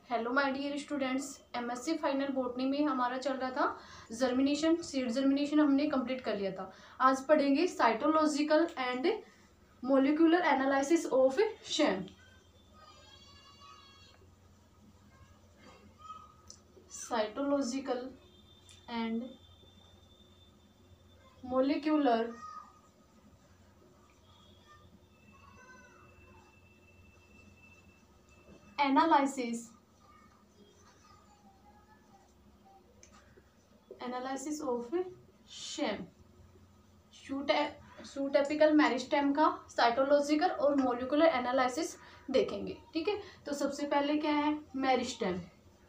Hello my dear students, MSc final botany में हमारा चल रहा था जर्मिनेशन, सीड जर्मिनेशन हमने कंप्लीट कर लिया था। आज पढ़ेंगे cytological and molecular analysis of SAM. Cytological and molecular analysis of SAM. Shoot apical meristem का साइटोलॉजिकल और मॉलिक्यूलर एनालिसिस देखेंगे। ठीक है, तो सबसे पहले क्या है मेरिस्टेम।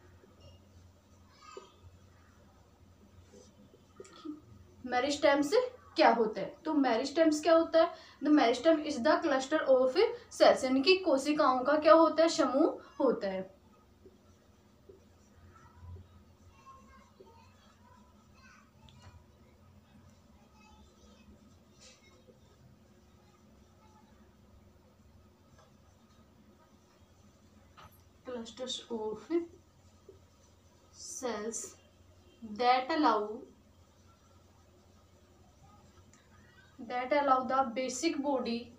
मेरिस्टेम्स क्या होता है? तो मेरिस्टेम्स क्या होता है? The meristem is the cluster of cells, यानी कि कोशिकाओं का क्या होता है? समूह होता है। Clusters of cells that allow the basic body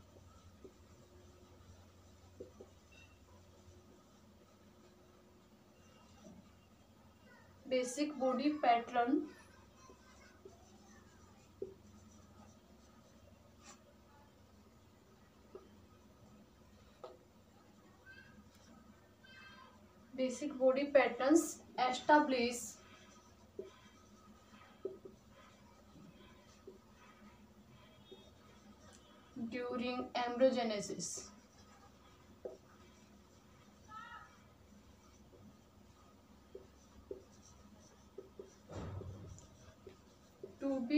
pattern basic body patterns establish during embryogenesis. To be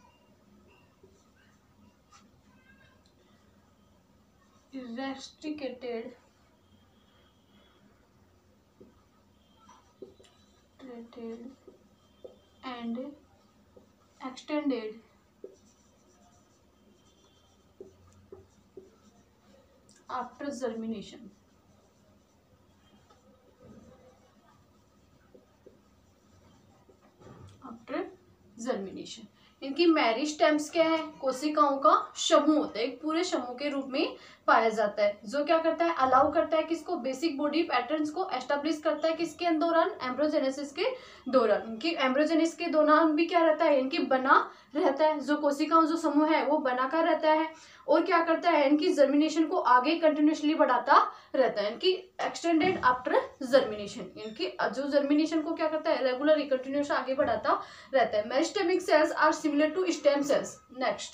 eradicated and extended after germination. इनकी मेरिस्टेम्स क्या है? कोशिकाओं का समूह होता है, एक पूरे समूह के रूप में पाया जाता है, जो क्या करता है? अलाउ करता है किसको? बेसिक बॉडी पैटर्न्स को एस्टेब्लिश करता है किसके दौरान? एम्ब्रोजेनेसिस के दौरान। इनकी एम्ब्रोजेनेसिस के दौरान भी क्या रहता है? इनकी बना रहता है, जो कोशिकाओं जो समूह है वो बनाकर रहता है। और क्या करता है? इनकी जर्मिनेशन को आगे कंटिन्यूसली बढ़ाता रहता है। इनकी एक्सटेंडेड आफ्टर जर्मिनेशन, इनकी जो जर्मिनेशन को क्या करता है? रेगुलर कंटिन्यूस आगे बढ़ाता रहता है। Meristematic cells are similar to stem cells. Next,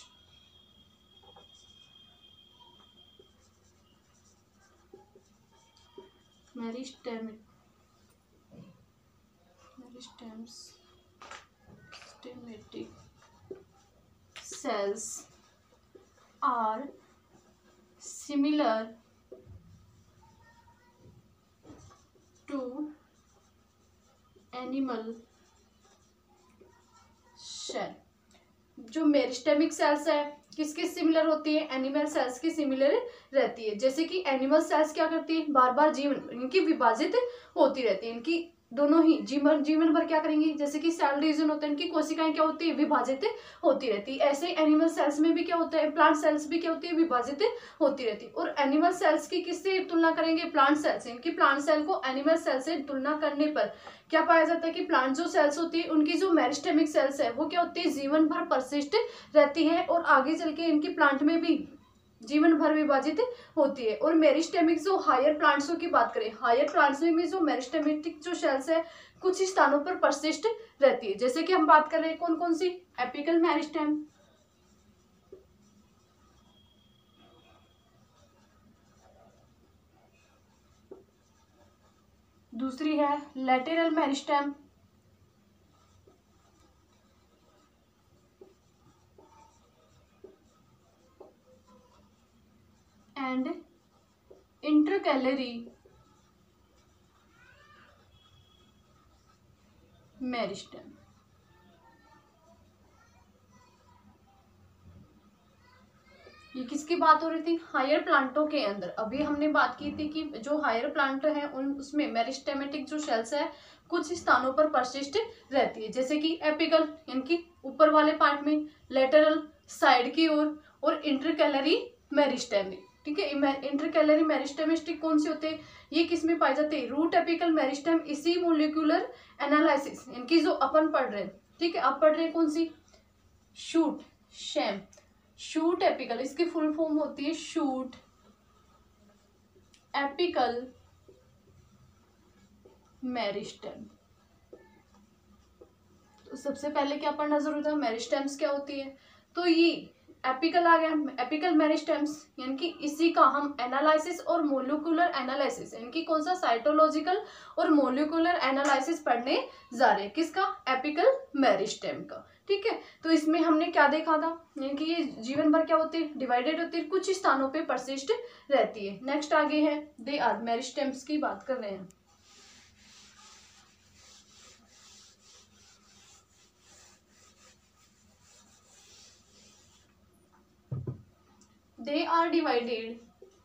meristematic cells are similar to animal cell। जो मेरिस्टेमिक सेल्स है किसके सिमिलर होती है? एनिमल सेल्स की सिमिलर रहती है। जैसे कि एनिमल सेल्स क्या करती है? बार बार जीवन इनकी विभाजित होती रहती है, इनकी दोनों ही जीवन भर क्या करेंगी? जैसे कि सेल डिवीजन होता है, इनकी कोशिकाएं क्या होती है? विभाजित होती रहती है। ऐसे एनिमल सेल्स में भी क्या होता है? प्लांट सेल्स भी क्या होती है? विभाजित होती रहती है। और एनिमल सेल्स की किससे तुलना करेंगे? प्लांट सेल से। इनकी प्लांट सेल को एनिमल सेल से तुलना करने पर क्या पाया जाता है कि प्लांट जो सेल्स होती है उनकी जो मेरिस्टेमिक सेल्स है वो क्या होती है? जीवन भर परसिस्ट रहती है और आगे चल के इनकी प्लांट में भी जीवन भर विभाजित होती है। और मेरिस्टेमिक जो हायर प्लांट्सों की बात करें, हायर प्लांट्स में जो मेरिस्टेमिक जो सेल्स है कुछ स्थानों पर परसिस्ट रहती है। जैसे कि हम बात कर रहे हैं कौन कौन सी? एपिकल मेरिस्टेम, दूसरी है lateral meristem, and intercalary meristem. ये किसकी बात हो रही थी? हायर प्लांटों के अंदर। अभी हमने बात की थी कि जो हायर प्लांट है उन उसमें मेरिस्टेमेटिक जो शेल्स है कुछ स्थानों पर परसिस्ट रहती है, जैसे कि एपिकल यानी कि ऊपर वाले पार्ट में, लेटरल साइड की ओर, और इंटरकैलरी मेरिस्टेमिक। ठीक है, इंटरकैलरी मेरिस्टेमिस्टिक कौन से होते हैं? ये किस में पाए जाते हैं? रूट एपिकल मेरिस्टेम इसी मोलिकुलर एनालिसिस, इनकी जो अपन पढ़ रहे हैं, ठीक है, आप पढ़ रहे हैं कौन सी? शूट शैम शूट एपिकल, इसकी फुल फॉर्म होती है शूट एपिकल मेरिस्टेम। तो सबसे पहले क्या पढ़ना जरूरी था? मेरिस्टेम्स क्या होती है। तो ये एपिकल आ गया, एपिकल मेरिस्टेम्स, यानी कि इसी का हम एनालिसिस और मोलिकुलर एनालिसिस, यानी कि कौन सा? साइटोलॉजिकल और मोलिकुलर एनालिसिस पढ़ने जा रहे हैं। किसका? एपिकल मेरिस्टेम का। ठीक है, तो इसमें हमने क्या देखा था? यानी कि ये जीवन भर क्या होती है? डिवाइडेड होती है, कुछ स्थानों पे परसिस्ट रहती है। नेक्स्ट आगे है दे आर, मेरिस्टेम्स की बात कर रहे हैं। They are divided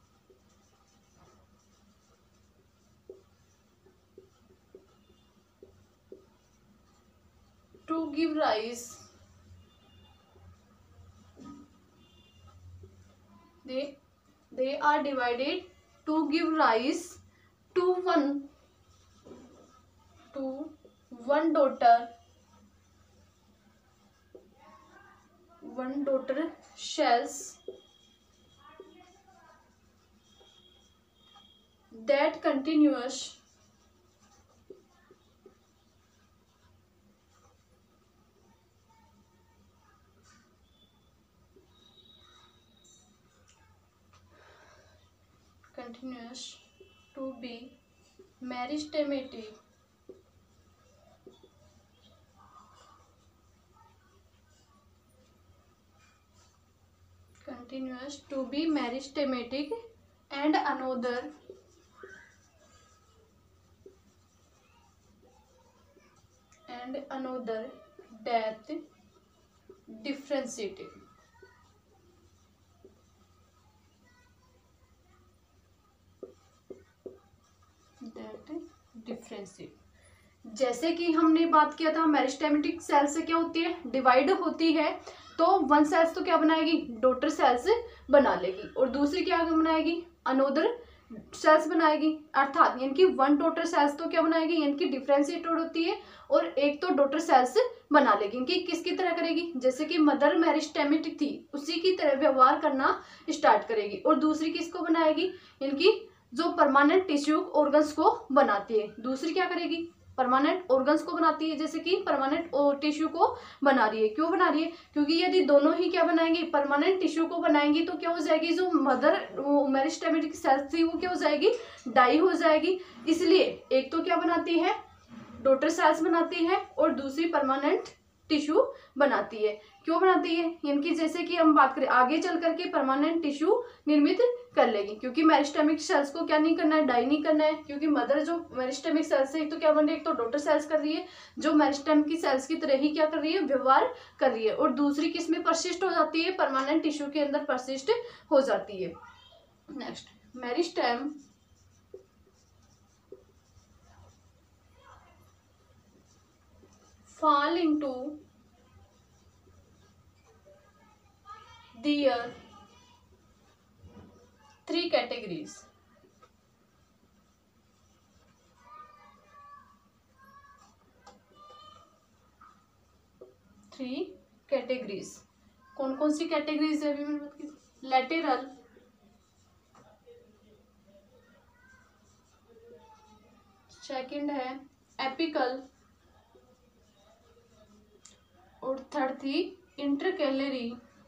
to give rise. They are divided to give rise to one daughter shells that continuous to be meristematic and another death differentiated। जैसे कि हमने बात किया था मेरिस्टेमेटिक सेल से क्या होती है? डिवाइड होती है, तो वन सेल्स तो क्या बनाएगी? डॉटर सेल्स बना लेगी, और दूसरी क्या बनाएगी? अनोदर सेल्स बनाएगी। अर्थात यानी कि वन डॉटर सेल्स तो क्या बनाएगी? यानी कि डिफरेंशिएटेड होती है, और एक तो डॉटर सेल्स बना लेगी। कि किसकी तरह करेगी? जैसे कि मदर मेरिस्टेमेटिक थी उसी की तरह व्यवहार करना स्टार्ट करेगी। और दूसरी किसको बनाएगी? यानी कि जो परमानेंट टिश्यू ऑर्गन्स को बनाती है। दूसरी क्या करेगी? परमानेंट ऑर्गन्स को बनाती है, जैसे कि परमानेंट टिश्यू को बना रही है। क्यों बना रही है? क्योंकि यदि दोनों ही क्या बनाएंगे? परमानेंट टिश्यू को बनाएंगी, तो क्या हो जाएगी? जो मदर मेरिस्टेमेटिक सेल्स थी वो क्या हो जाएगी? डाई हो जाएगी। इसलिए एक तो क्या बनाती है? डॉटर सेल्स बनाती है, और दूसरी परमानेंट टिश्यू बनाती है। क्यों बनाती है? यानी कि जैसे कि हम बात करें आगे चल करके परमानेंट टिश्यू निर्मित कर लेगी, क्योंकि मेरिस्टेमिक सेल्स को क्या नहीं करना है? डाई नहीं करना है। क्योंकि मदर जो मेरिस्टेमिक सेल्स है, एक तो क्या बन रही है? एक तो डॉटर सेल्स कर रही है, जो मेरिस्टेम की सेल्स की तरह ही क्या कर रही है? व्यवहार कर रही है। और दूसरी किस में परसिस्ट हो जाती है? परमानेंट टिश्यू के अंदर परसिस्ट हो जाती है। Next, meristem fall into their three categories. कौन कौन सी कैटेगरीज है? अभी मैंने बात की। लैटेरल, सेकंड है एपिकल, और थर्ड थी इंटरकैलरी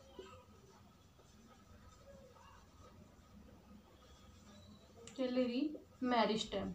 मेरिस्टेम।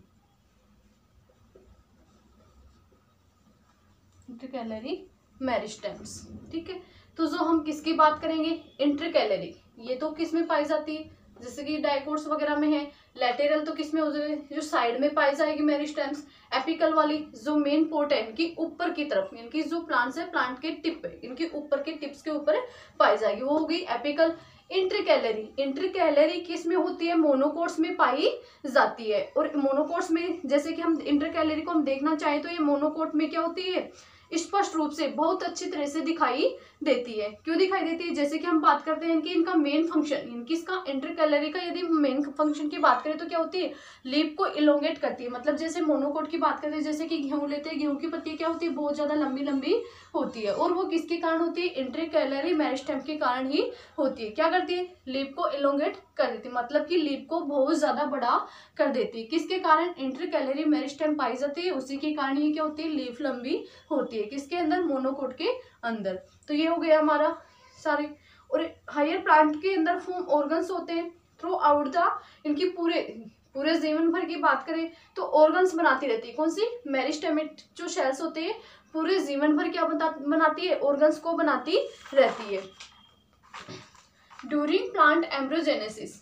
Intercalary meristems. ठीक है, तो जो हम किसकी बात करेंगे? इंटरकैलरी। ये तो किस में पाई जाती है? जैसे कि डाइकोट्स वगैरह में है। लैटेरल तो किस में हो जाएगी? जो साइड में पाई जाएगी मेरिस्टेम्स। एपिकल वाली जो मेन पोर्ट है इनकी ऊपर की तरफ, इनकी जो प्लांट्स है प्लांट के टिप पे, इनके ऊपर के टिप्स के ऊपर पाई जाएगी, वो होगी एपिकल। इंटरकैलरी किस में होती है, मोनोकोट्स में पाई जाती है। और मोनोकोट्स में जैसे कि हम इंटरकैलरी को हम देखना चाहें तो ये मोनोकोट में क्या होती है, स्पष्ट रूप से बहुत अच्छी तरह से दिखाई देती है। क्यों दिखाई देती है, जैसे कि हम बात करते हैं कि इनका मेन फंक्शन, इनकी इसका इंटरकैलरी का यदि मेन फंक्शन की बात करें तो क्या होती है, लीफ को इलोंगेट करती है। मतलब जैसे मोनोकोट की बात करते हैं, जैसे कि गेहूं लेते हैं, गेहूं की पत्ती क्या होती है, बहुत ज्यादा लंबी लंबी होती है, और वो किसके कारण होती है, इंटरकैलरी मेरिस्टेम के कारण ही होती है। क्या करती है, लीफ को इलोंगेट कर देती है, मतलब कि लीफ को बहुत ज्यादा बड़ा कर देती है। किसके कारण, इंटरकैलरी मेरिस्टेम पाई जाती है, उसी के कारण ये क्या होती है, लीफ लंबी होती है। किसके अंदर, मोनोकोट के अंदर। तो ये हो गया हमारा सारे। और हायर प्लांट के अंदर फॉर्म ऑर्गन्स होते हैं थ्रू आउट द, इनकी पूरे जीवन भर की बात करें तो ऑर्गन्स बनाती रहती है। कौन सी, मेरिस्टेमेट जो सेल्स होते हैं पूरे जीवन भर क्या बनाती है, ऑर्गन्स को बनाती रहती है। During plant embryogenesis,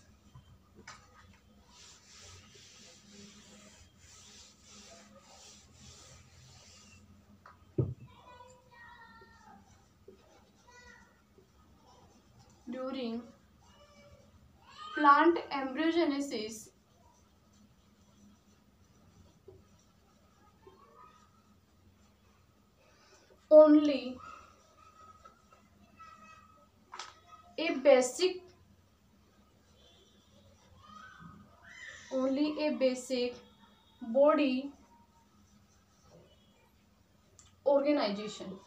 during plant embryogenesis only a basic body organization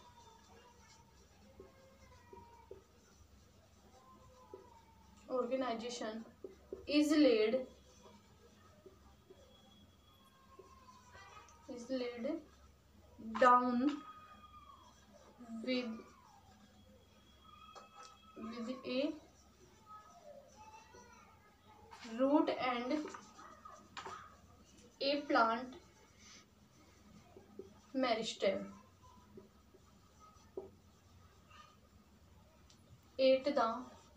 is laid down with a root and a plant meristem at the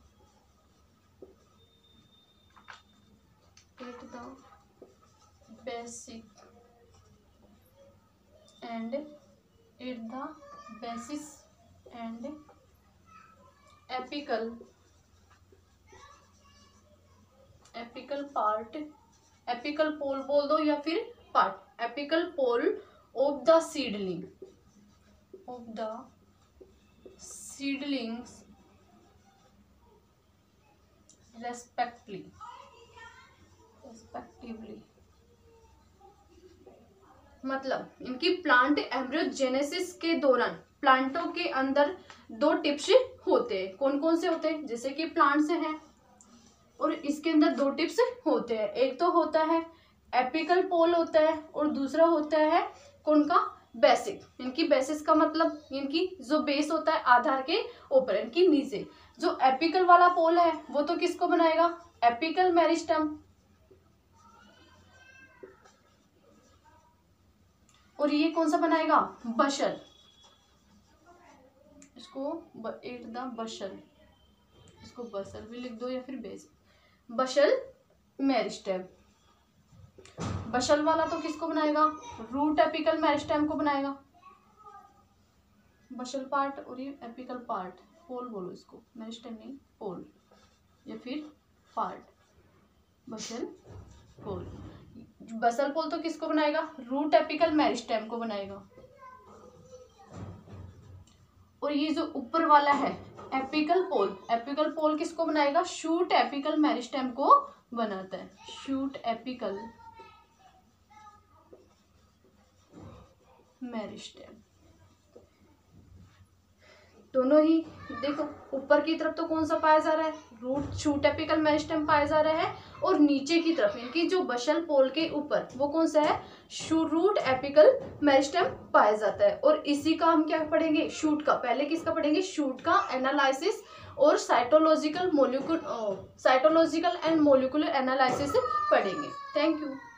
basic and apical part, apical pole बोल दो या फिर part, apical pole of the seedlings respectively। मतलब इनकी plant embryogenesis के दौरान प्लांटों के अंदर दो टिप्स होते हैं। कौन कौन से होते हैं, जैसे कि प्लांट्स हैं और इसके अंदर दो टिप्स होते हैं। एक तो होता है एपिकल पोल होता है और दूसरा होता है कौन का, बेसिक। इनकी बेसिस का मतलब इनकी जो बेस होता है आधार के ऊपर, इनकी नीचे जो एपिकल वाला पोल है वो तो किसको बनाएगा, एपिकल मेरिस्टम। और ये कौन सा बनाएगा, बशल। इसको एट द बशल, इसको बशल भी लिख दो या फिर बेस, बशल मेरिस्टेम। बशल वाला तो किसको बनाएगा, रूट एपिकल मेरिस्टेम को बनाएगा, बशल पार्ट। और ये एपिकल पार्ट, पोल बोलो इसको, मेरिस्टेम नहीं, पोल या फिर पार्ट, बशल पोल। बशल पोल तो किसको बनाएगा, रूट एपिकल मेरिस्टेम को बनाएगा। और ये जो ऊपर वाला है एपिकल पोल किसको बनाएगा, शूट एपिकल मेरिस्टेम को बनाता है, शूट एपिकल मेरिस्टेम। दोनों ही देखो, ऊपर की तरफ तो कौन सा पाया जा रहा है, रूट शूट एपिकल मेरिस्टेम पाया जा रहा है, और नीचे की तरफ इनकी जो बशल पोल के ऊपर वो कौन सा है, रूट एपिकल मेरिस्टेम पाया जाता है। और इसी का हम क्या पढ़ेंगे, शूट का। पहले किसका पढ़ेंगे, शूट का एनालिसिस और साइटोलॉजिकल एंड मॉलिक्यूलर एनालिसिस पढ़ेंगे। Thank you.